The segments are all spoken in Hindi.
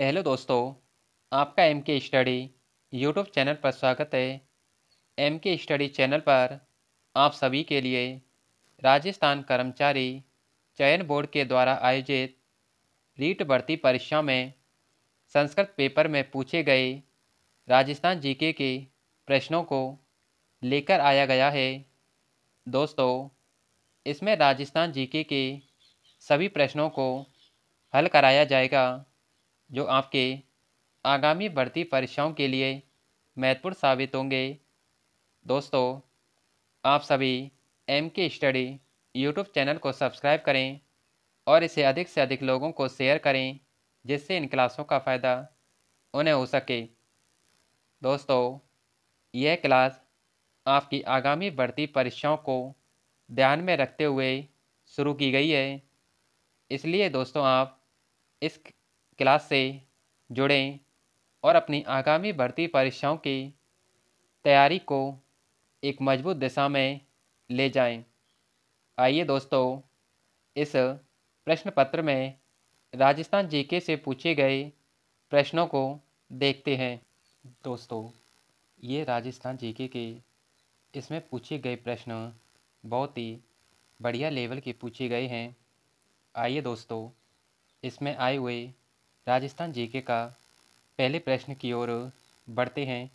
हेलो दोस्तों, आपका M K study YouTube channel पर स्वागत है। एम के स्टडी चैनल पर आप सभी के लिए राजस्थान कर्मचारी चयन बोर्ड के द्वारा आयोजित रीट भर्ती परीक्षा में संस्कृत पेपर में पूछे गए राजस्थान जीके के प्रश्नों को लेकर आया गया है। दोस्तों, इसमें राजस्थान जीके के सभी प्रश्नों को हल कराया जाएगा जो आपके आगामी भर्ती परीक्षाओं के लिए महत्वपूर्ण साबित होंगे। दोस्तों, आप सभी M K study YouTube channel को सब्सक्राइब करें और इसे अधिक से अधिक लोगों को शेयर करें जिससे इन क्लासों का फ़ायदा उन्हें हो सके। दोस्तों, यह क्लास आपकी आगामी भर्ती परीक्षाओं को ध्यान में रखते हुए शुरू की गई है। इसलिए दोस्तों, आप इस क्लास से जुड़ें और अपनी आगामी भर्ती परीक्षाओं की तैयारी को एक मजबूत दिशा में ले जाएं। आइए दोस्तों, इस प्रश्न पत्र में राजस्थान जीके से पूछे गए प्रश्नों को देखते हैं। दोस्तों, ये राजस्थान जीके के इसमें पूछे गए प्रश्न बहुत ही बढ़िया लेवल के पूछे गए हैं। आइए दोस्तों, इसमें आए हुए राजस्थान जीके का पहले प्रश्न की ओर बढ़ते हैं।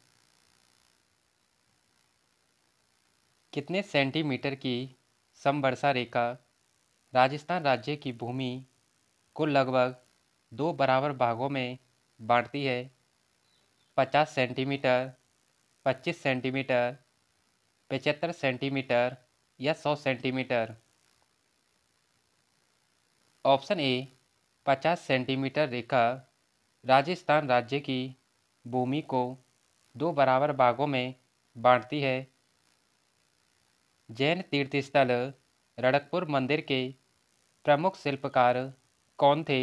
कितने सेंटीमीटर की समवर्षा रेखा राजस्थान राज्य की भूमि को लगभग दो बराबर भागों में बांटती है? 50 सेंटीमीटर, 25 सेंटीमीटर, 75 सेंटीमीटर या 100 सेंटीमीटर? ऑप्शन ए 50 सेंटीमीटर रेखा राजस्थान राज्य की भूमि को दो बराबर भागों में बांटती है। जैन तीर्थस्थल रणकपुर मंदिर के प्रमुख शिल्पकार कौन थे?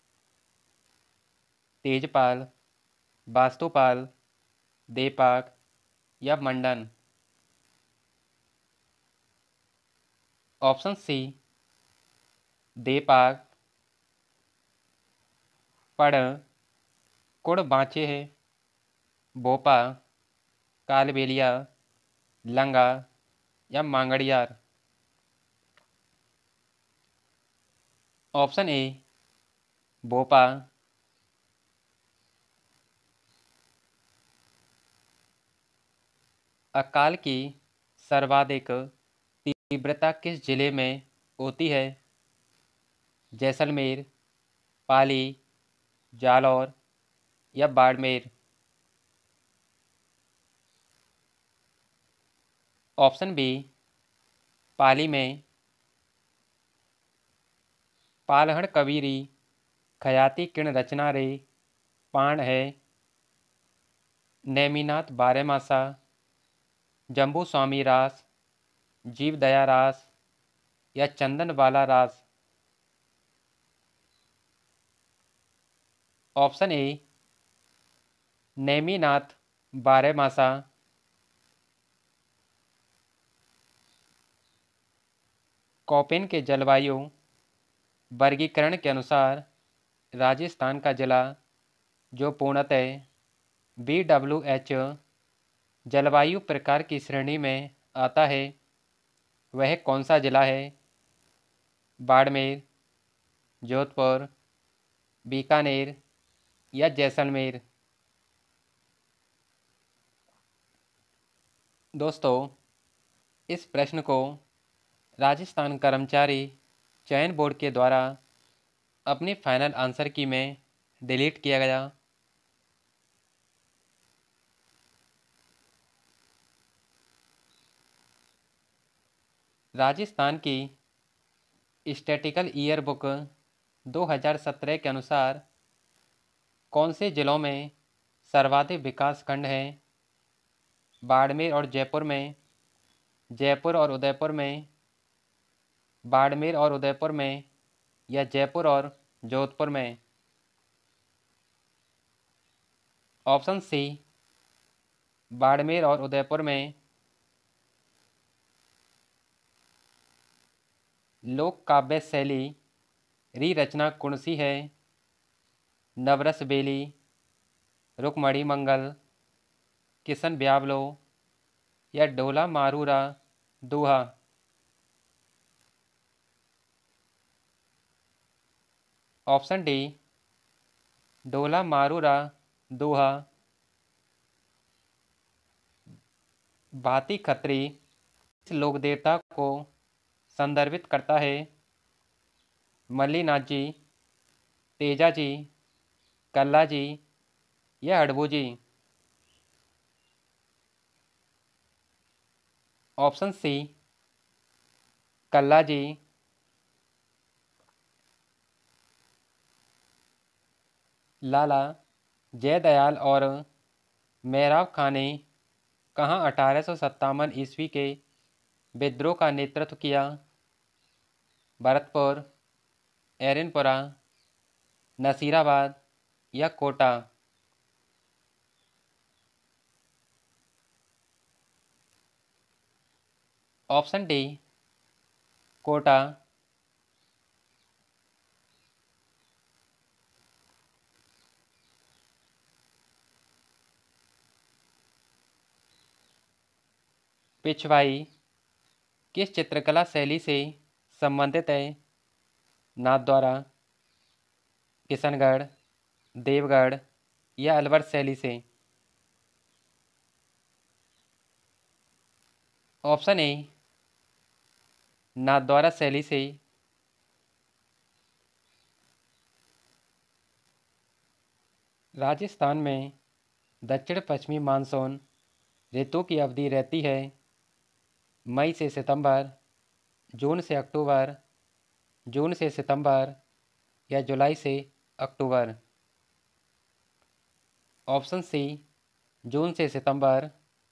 तेजपाल, वास्तुपाल, देपाक या मंडन? ऑप्शन सी देपाक, पढ़, कुड़ बाँचे है, भोपा, कालबेलिया, लंगा या मांगड़ियार? ऑप्शन ए भोपा। अकाल की सर्वाधिक तीव्रता किस जिले में होती है? जैसलमेर, पाली, जालौर या बाड़मेर? ऑप्शन बी पाली में। पालहण कबीरी खयाती किण रचना रे पाण है? नेमिनाथ बारहमासा, जम्बू स्वामी रास, जीव दया रास या चंदनवाला रास? ऑप्शन ए नेमिनाथ बारहमासा। कोपेन के जलवायु वर्गीकरण के अनुसार राजस्थान का जिला जो पूर्णतः BWH जलवायु प्रकार की श्रेणी में आता है वह कौन सा जिला है? बाड़मेर, जोधपुर, बीकानेर या जैसलमेर? दोस्तों, इस प्रश्न को राजस्थान कर्मचारी चयन बोर्ड के द्वारा अपने फाइनल आंसर की में डिलीट किया गया। राजस्थान की स्टैटिकल ईयर बुक 2017 के अनुसार कौन से जिलों में सर्वाधिक विकास खंड हैं? बाड़मेर और जयपुर में, जयपुर और उदयपुर में, बाड़मेर और उदयपुर में या जयपुर और जोधपुर में? ऑप्शन सी बाड़मेर और उदयपुर में। लोक काव्य शैली री रचना कौन सी है? नवरस बेली, रुक्मणी मंगल, किशन ब्यावलो या डोला मारूरा दोहा। ऑप्शन डी, डोला मारूरा दोहा भाती खत्री इस लोक देवता को संदर्भित करता है? मल्लीनाथ जी, तेजा जी, कल्ला जी या हड़बू जी। ऑप्शन सी, कल्ला जी। लाला जयदयाल और मेहराब खां ने कहाँ 1857 ईस्वी के विद्रोह का नेतृत्व किया? भरतपुर, एरनपुरा, नसीराबाद या कोटा। Option D, Kota. पिछवाई किस चित्रकला शैली से संबंधित है? नाथद्वारा, किशनगढ़, देवगढ़ या अलवर शैली से। ऑप्शन ए, नाथद्वारा शैली से। राजस्थान में दक्षिण पश्चिमी मानसून ऋतु की अवधि रहती है मई से सितंबर, जून से अक्टूबर, जून से सितंबर या जुलाई से अक्टूबर। ऑप्शन सी, जून से सितंबर।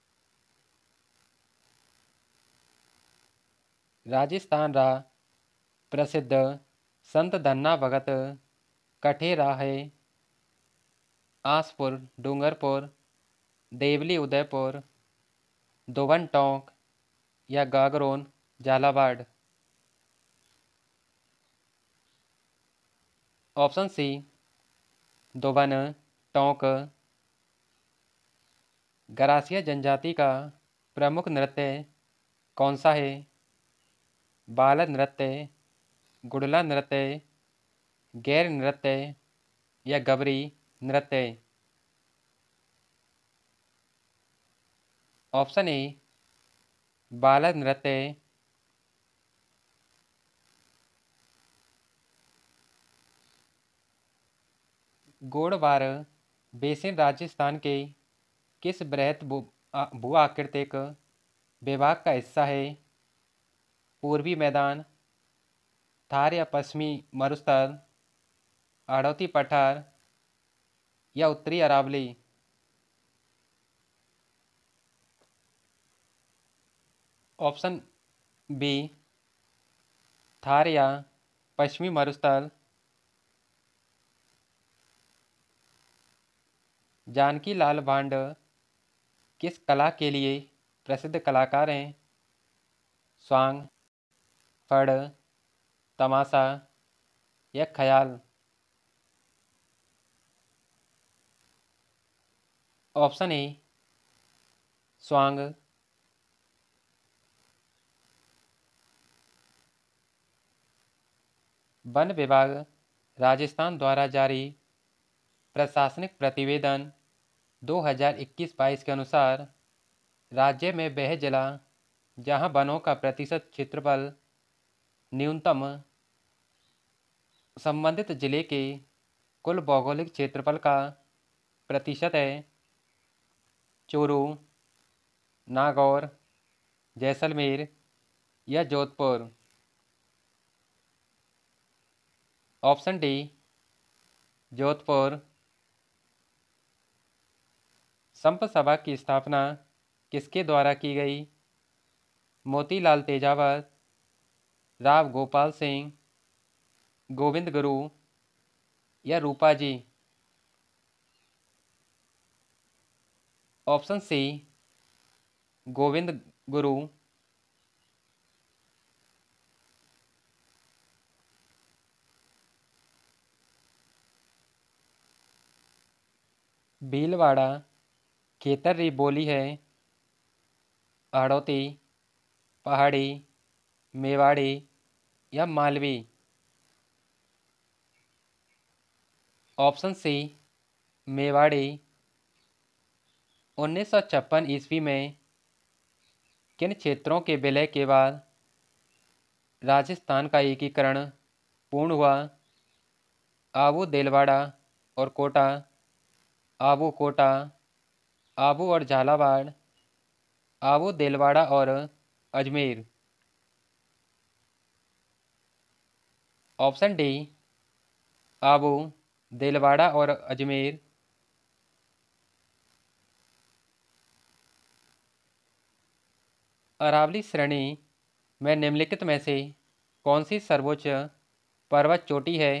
राजस्थान रा प्रसिद्ध संत धन्ना भगत कठे रा है? आसपुर, डूंगरपुर, देवली उदयपुर, दोवन टोंक या गागरोन झालावाड़। ऑप्शन सी, दोवन टोंक। गरासिया जनजाति का प्रमुख नृत्य कौन सा है? बालद नृत्य, गुड़ला नृत्य, गैर नृत्य या गबरी नृत्य। ऑप्शन ए, बालद नृत्य। गोड़वार बेसिन राजस्थान के किस बृहत भू आकृतिक विभाग का हिस्सा है? पूर्वी मैदान, थार या पश्चिमी मरुस्थल, आड़ौती पठार या उत्तरी अरावली। ऑप्शन बी, थार या पश्चिमी मरुस्थल। जानकी लाल भांड किस कला के लिए प्रसिद्ध कलाकार हैं? स्वांग, फड़, तमाशा या ख्याल। ऑप्शन ए, स्वांग। वन विभाग राजस्थान द्वारा जारी प्रशासनिक प्रतिवेदन 2021-22 के अनुसार राज्य में वह जिला जहां वनों का प्रतिशत क्षेत्रफल न्यूनतम संबंधित जिले के कुल भौगोलिक क्षेत्रफल का प्रतिशत है? चूरू, नागौर, जैसलमेर या जोधपुर। Option D, Jodhpur. संप सभा की स्थापना किसके द्वारा की गई? मोतीलाल तेजावत, राव गोपाल सिंह, गोविंद गुरु या रूपा जी। Option C, Govind Guru. भीलवाड़ा, खेतर्री बोली है, हाड़ौती, पहाड़ी, मेवाड़ी या मालवी। Option C Mewari. 1956 ईस्वी में किन क्षेत्रों के विलय के बाद राजस्थान का एकीकरण पूर्ण हुआ? आबू, देलवाड़ा और कोटा, आबू कोटा, आबू और झालावाड़, आबू देलवाड़ा और अजमेर। ऑप्शन डी आबू, देलवाड़ा और अजमेर। अरावली श्रेणी में निम्नलिखित में से कौन सी सर्वोच्च पर्वत चोटी है?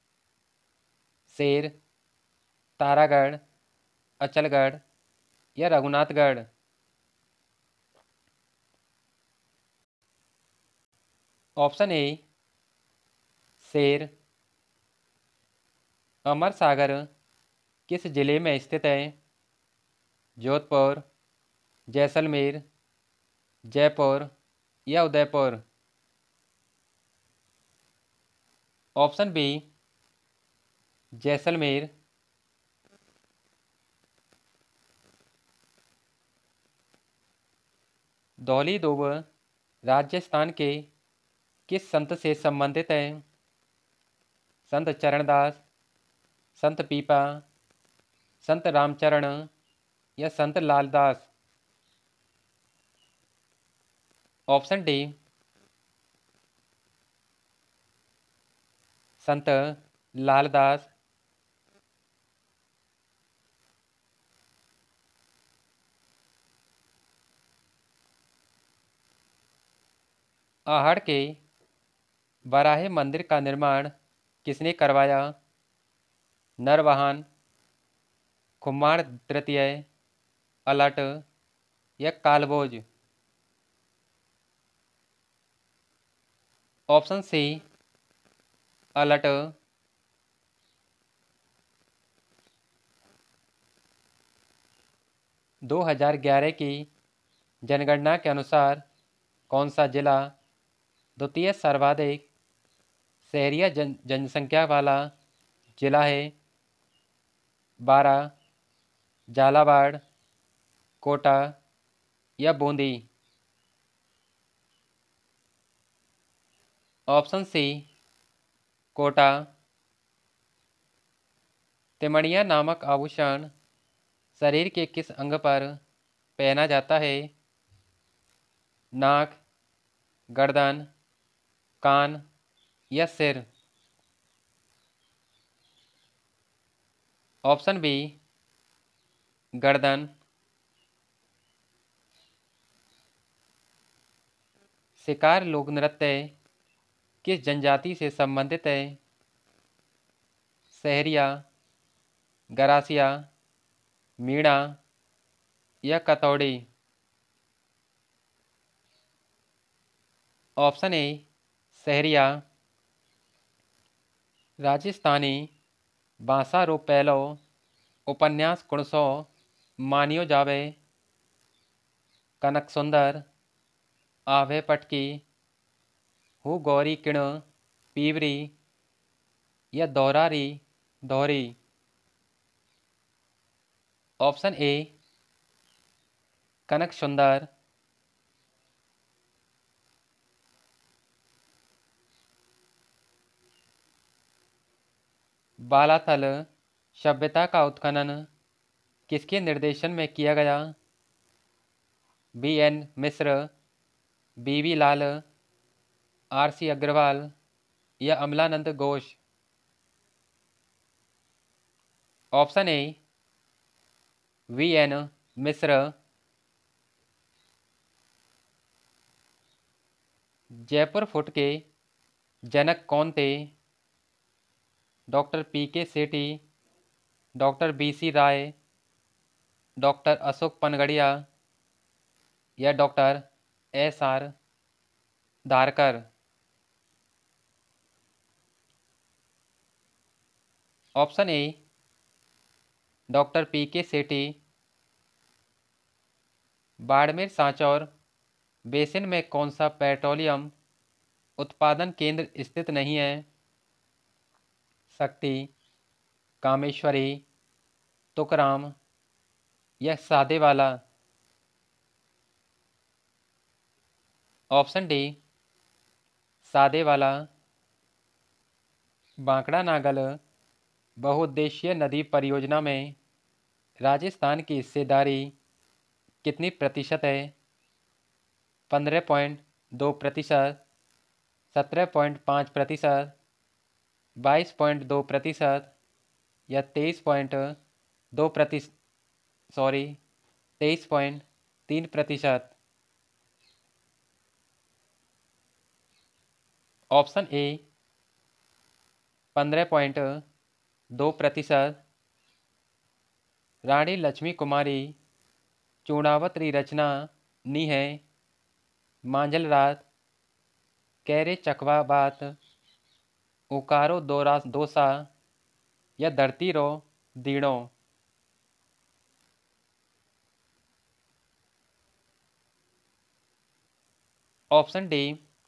शेर, तारागढ़, अचलगढ़ या रघुनाथगढ़। ऑप्शन ए शेर। अमर सागर किस जिले में स्थित है? जोधपुर, जैसलमेर, जयपुर या उदयपुर। Option B Jaisalmer. धौली दोब राजस्थान के किस संत से संबंधित है? संत चरणदास, संत पीपा, संत रामचरण या संत लालदास। ऑप्शन डी संत लालदास। आहड़ के बराहे मंदिर का निर्माण किसने करवाया? नरवाहन, खुम्माण तृतीय, अलट या कालभोज। Option C a lot. दो 2011 की जनगणना के अनुसार कौन सा जिला द्वितीय सर्वाधिक शहरी जनसंख्या वाला जिला है? बारा, झालावाड़, कोटा या बूंदी। Option C Kota. तिमणिया नामक आभूषण शरीर के किस अंग पर पहना जाता है? नाक, गर्दन, कान या सिर। ऑप्शन बी गर्दन। शिकार लोक नृत्य किस जनजाति से संबंधित है? सहरिया, गरासिया, मीणा या कतौड़ी। Option A Sahariya. राजस्थानी भाषा रो पहलो उपन्यास कुणसो मानियो जावे? कनक सुंदर, आभे पटकी, हु गौरी किण पीवरी या दौरारी दौरी। ऑप्शन ए कनक सुंदर। बालाथल सभ्यता का उत्खनन किसके निर्देशन में किया गया? B N. Mishra, B V. Lal, R C. Agrawal या Amalananda Ghosh. Option A V N. Mishra. Jaipur foot के जनक कौन थे? Doctor P K. Sethi, doctor B C. Roy, doctor Ashok Panagariya या doctor S R. Dharkar. Option A doctor P K. Sethi. Barmer Sanchore basin में कौन सा पेट्रोलियम उत्पादन केंद्र स्थित नहीं है? शक्ति, कामेश्वरी, तुकराम या सादेवाला। Option D, Sadewala. बांकड़ा नागल बहुउद्देशीय नदी परियोजना में राजस्थान की हिस्सेदारी कितनी प्रतिशत है? 15.2%, 17.5%, 22.2% या 23.3%। Option A 15.2%। रानी लक्ष्मी कुमारी चूड़ावत री रचना नी है मांझल रात, कैरे चकवा बात, उकारो दोसा या धरती रो दीणो। ऑप्शन डी,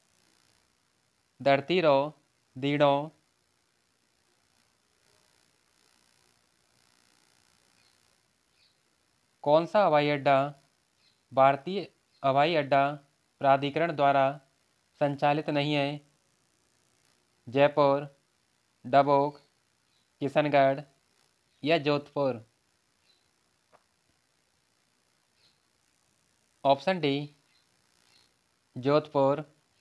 धरती रो दीणो। कौन सा हवाई अड्डा भारतीय हवाई अड्डा प्राधिकरण द्वारा संचालित नहीं है? जयपुर, डबोक, किशनगढ़ या जोधपुर। Option D, Jodhpur.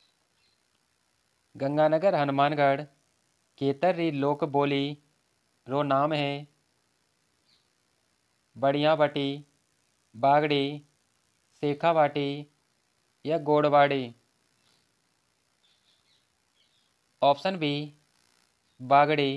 गंगानगर हनुमानगढ़ केतर री लोक बोली रो नाम है बढ़ियाबटी, बागड़ी, शेखावाटी या गोड़वाड़ी। Option B, Bagri.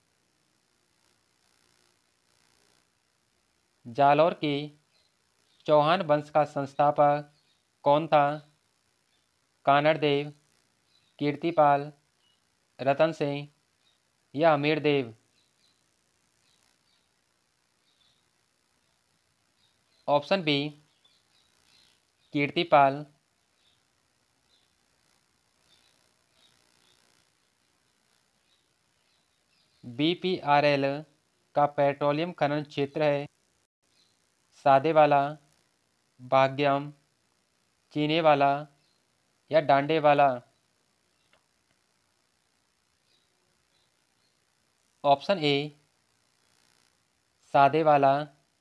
जालौर की चौहान वंश का संस्थापक कौन था? कानड़ देव, कीर्तिपाल, रतन सिंह या Amir Dev. Option B, Kirtipal. BPRL का पेट्रोलियम खनन क्षेत्र है सादेवाला, भाग्यम, चीनेवाला या डांडेवाला। Option A, Sadewala.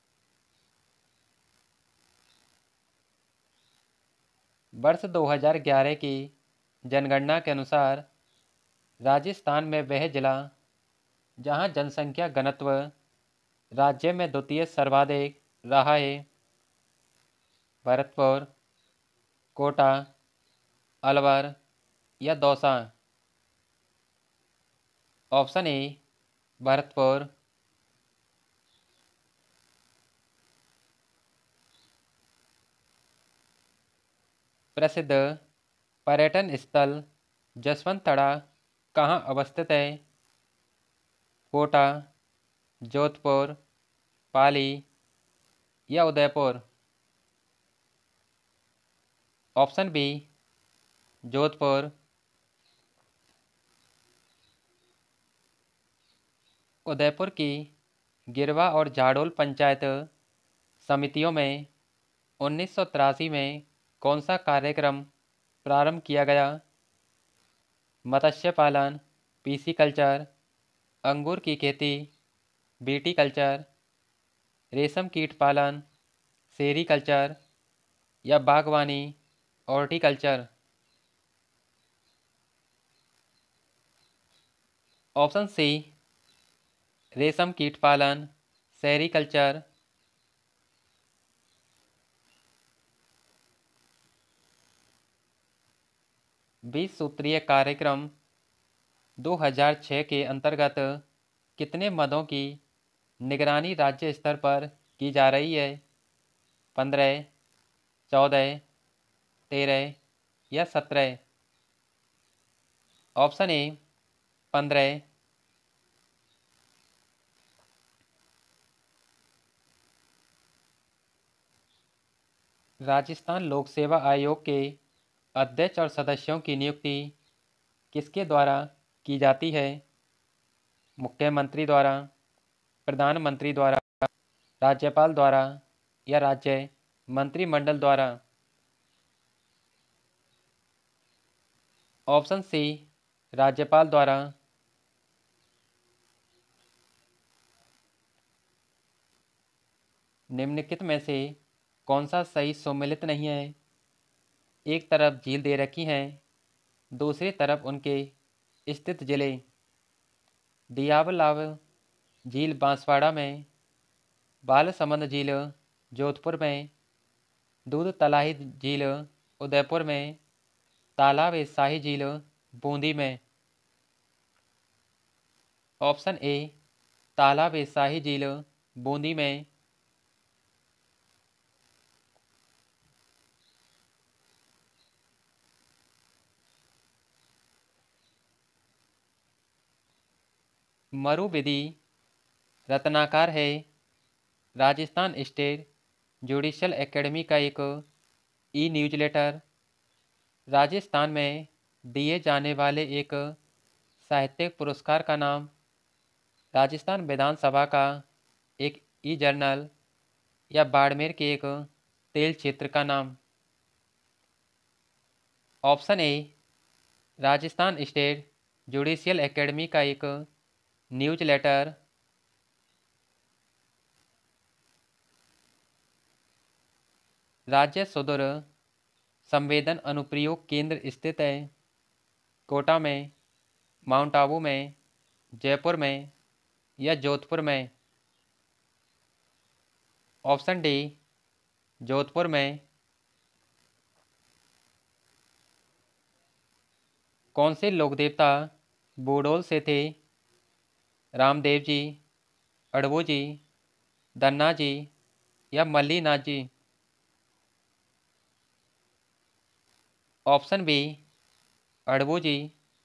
वर्ष 2011 की जनगणना के अनुसार राजस्थान में वह जिला जहां जनसंख्या घनत्व राज्य में द्वितीय सर्वाधिक रहा है भरतपुर, कोटा, अलवर या दौसा। Option A, Bharatpur. प्रसिद्ध पर्यटन स्थल जसवंतड़ा कहाँ अवस्थित है? कोटा, जोधपुर, पाली या उदयपुर। Option B, Jodhpur. उदयपुर की गिरवा और झाड़ोल पंचायत समितियों में 1983 में कौन सा कार्यक्रम प्रारंभ किया गया? मत्स्य पालन, पीसी कल्चर, अंगूर की खेती, बीटी कल्चर, रेशम कीट पालन, सेरी कल्चर या बागवानी, हॉर्टिकल्चर। ऑप्शन सी, रेशम कीट पालन, सेरीकल्चर। 20 सूत्रीय कार्यक्रम 2006 के अंतर्गत कितने मदों की निगरानी राज्य स्तर पर की जा रही है? 15, 14, 13 या 17। Option A, 15। राजस्थान लोक सेवा आयोग के अध्यक्ष और सदस्यों की नियुक्ति किसके द्वारा की जाती है? मुख्यमंत्री द्वारा, प्रधानमंत्री द्वारा, राज्यपाल द्वारा या राज्य मंत्रिमंडल द्वारा? ऑप्शन सी, राज्यपाल द्वारा। निम्नलिखित में से कौन सा सही सुमेलित नहीं है? एक तरफ झील दे रखी हैं, दूसरी तरफ उनके स्थित जिले। दियावलाव झील बांसवाड़ा में, बालसमंद झील जोधपुर में, दूध तलाही झील उदयपुर में, तालाब ए शाही झील बूंदी में। ऑप्शन ए, तालाब ए शाही झील बूंदी में। मरु विधि रत्नाकर है राजस्थान स्टेट जुडिशियल एकेडमी का एक ई न्यूज़लेटर। राजस्थान में दिए जाने वाले एक साहित्यिक पुरस्कार का नाम। राजस्थान विधानसभा का एक ई जर्नल या बाड़मेर के एक तेल क्षेत्र का नाम। Option A, Rajasthan state judicial academy का एक न्यूज़लेटर। राज्य सुदूर संवेदन अनुप्रयोग केंद्र स्थित है कोटा में, माउंट आबू में, जयपुर में या जोधपुर में? ऑप्शन डी, जोधपुर में। कौन से लोक देवता बूडोल से थे? रामदेव जी, अड़बू जी, धन्ना जी या मल्लीनाथ जी? Option B, Adbu ji.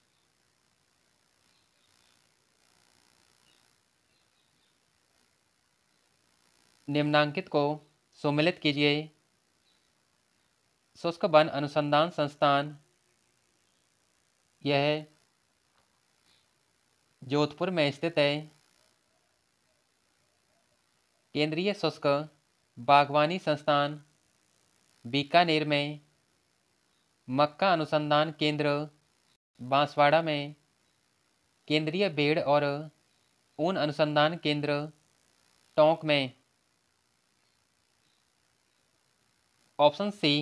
निम्नांकित को सुमेलित कीजिए। शुष्क वन अनुसंधान संस्थान, यह जोधपुर में स्थित है। केंद्रीय शुष्क बागवानी संस्थान, बीकानेर में। मक्का अनुसंधान केंद्र, बांसवाड़ा में। केंद्रीय भेड़ और ऊन अनुसंधान केंद्र, टोंक में। ऑप्शन सी,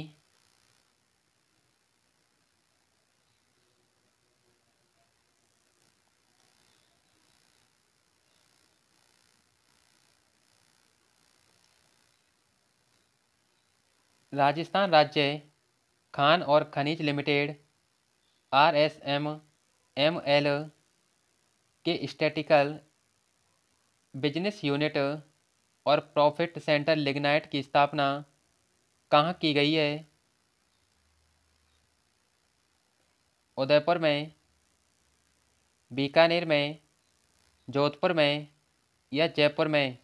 राजस्थान राज्य खान और खनिज लिमिटेड RSMML के स्टैटिकल बिजनेस यूनिट और प्रॉफिट सेंटर लिग्नाइट की स्थापना कहाँ की गई है? उदयपुर में, बीकानेर में, जोधपुर में या जयपुर में?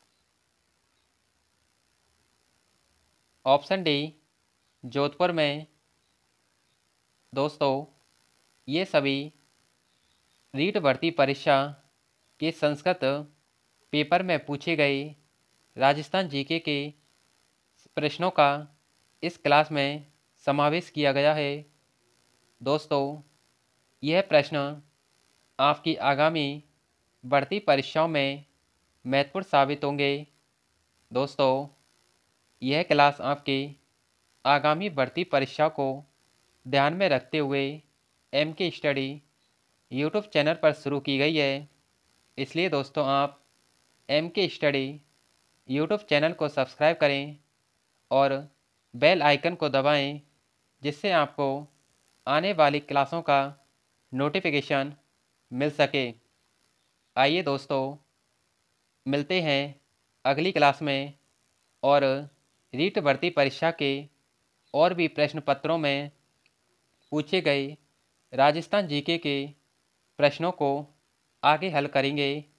ऑप्शन डी, जोधपुर में। दोस्तों, ये सभी रीट भर्ती परीक्षा के संस्कृत पेपर में पूछे गए राजस्थान जीके के प्रश्नों का इस क्लास में समावेश किया गया है। दोस्तों, यह प्रश्न आपकी आगामी भर्ती परीक्षाओं में महत्वपूर्ण साबित होंगे। दोस्तों, यह क्लास आपकी आगामी भर्ती परीक्षा को ध्यान में रखते हुए MK स्टडी यूट्यूब चैनल पर शुरू की गई है। इसलिए दोस्तों, आप MK स्टडी यूट्यूब चैनल को सब्सक्राइब करें और बेल आइकन को दबाएं, जिससे आपको आने वाली क्लासों का नोटिफिकेशन मिल सके। आइए दोस्तों, मिलते हैं अगली क्लास में और रीट भर्ती परीक्षा के और भी प्रश्न पत्रों में पूछे गए राजस्थान जीके के प्रश्नों को आगे हल करेंगे।